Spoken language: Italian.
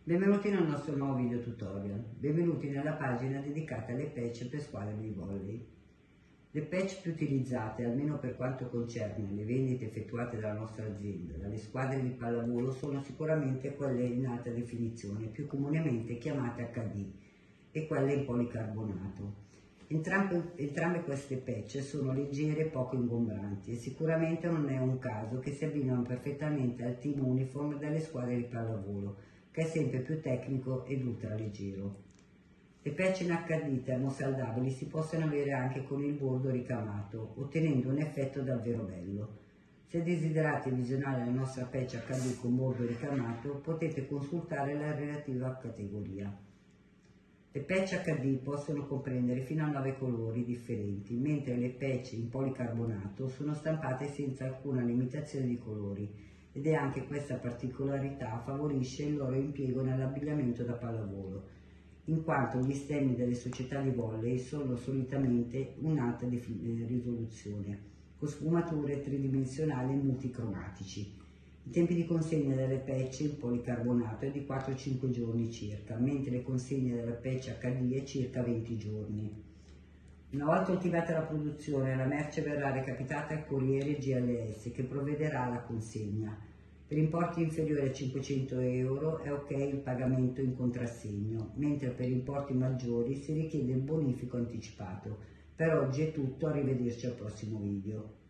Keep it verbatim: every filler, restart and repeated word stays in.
Benvenuti nel nostro nuovo video tutorial. Benvenuti nella pagina dedicata alle patch per squadre di volley. Le patch più utilizzate, almeno per quanto concerne le vendite effettuate dalla nostra azienda, dalle squadre di pallavolo, sono sicuramente quelle in alta definizione, più comunemente chiamate acca di, e quelle in policarbonato. Entrambe, entrambe queste patch sono leggere e poco ingombranti e sicuramente non è un caso che si abbinano perfettamente al team uniform delle squadre di pallavolo, che è sempre più tecnico ed ultra leggero. Le patch in acca di termosaldabili si possono avere anche con il bordo ricamato, ottenendo un effetto davvero bello. Se desiderate visionare la nostra patch acca di con bordo ricamato, potete consultare la relativa categoria. Le patch acca di possono comprendere fino a nove colori differenti, mentre le patch in policarbonato sono stampate senza alcuna limitazione di colori, ed è anche questa particolarità favorisce il loro impiego nell'abbigliamento da pallavolo, in quanto gli stemmi delle società di volley sono solitamente un'alta risoluzione, con sfumature tridimensionali multicromatici. I tempi di consegna delle patch in policarbonato è di quattro cinque giorni circa, mentre le consegne delle patch acca di è circa venti giorni. Una volta ultimata la produzione, la merce verrà recapitata al corriere G L S che provvederà alla consegna. Per importi inferiori a cinquecento euro è ok il pagamento in contrassegno, mentre per importi maggiori si richiede il bonifico anticipato. Per oggi è tutto, arrivederci al prossimo video.